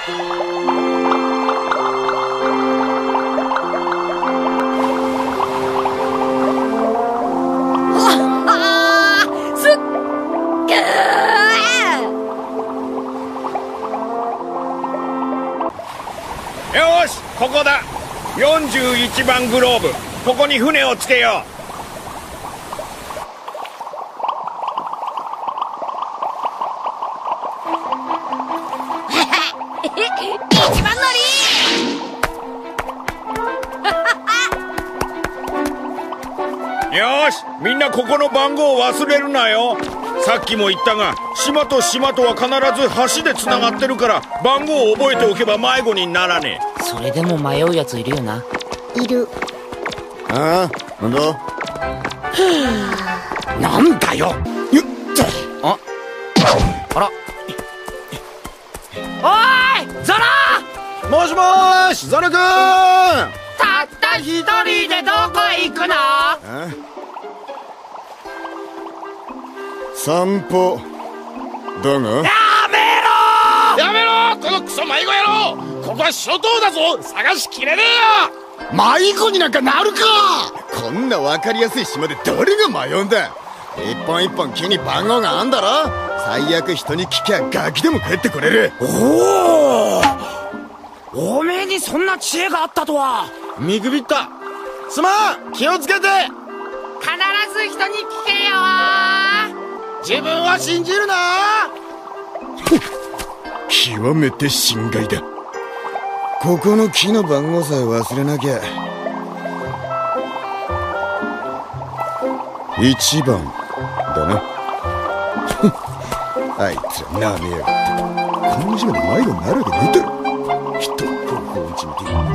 よし、ここだ。41番グローブ、ここに船をつけよう。 一番乗りよし、みんなここの番号を忘れるなよ。さっきも言ったが、島と島とは必ず橋でつながってるから、番号を覚えておけば迷子にならねえ。 それでも迷うやついるよな。 いる。 ああ、なんだ。 なんだよ。 あら。おーいザラ。 もしもーし、ザラくん。 たった一人でどこへ行くの？ 散歩だが。 やめろこのクソ迷子野郎。ここは諸島だぞ。探しきれねえよ。 迷子になんかなるか。こんな分かりやすい島で誰が迷うんだ。一本一本木に番号があんだろ。最悪人に聞きゃガキでも帰ってこれる。 おめえにそんな知恵があったとは。 見くびった。すまん、気をつけて。 必ず人に聞けよ。 自分は信じるな。極めて心外だ。ここの木の番号さえ忘れなきゃ。1番だな。あいつらなめやがって。この島で迷子になるわけねえだろ。人方向音痴みてえに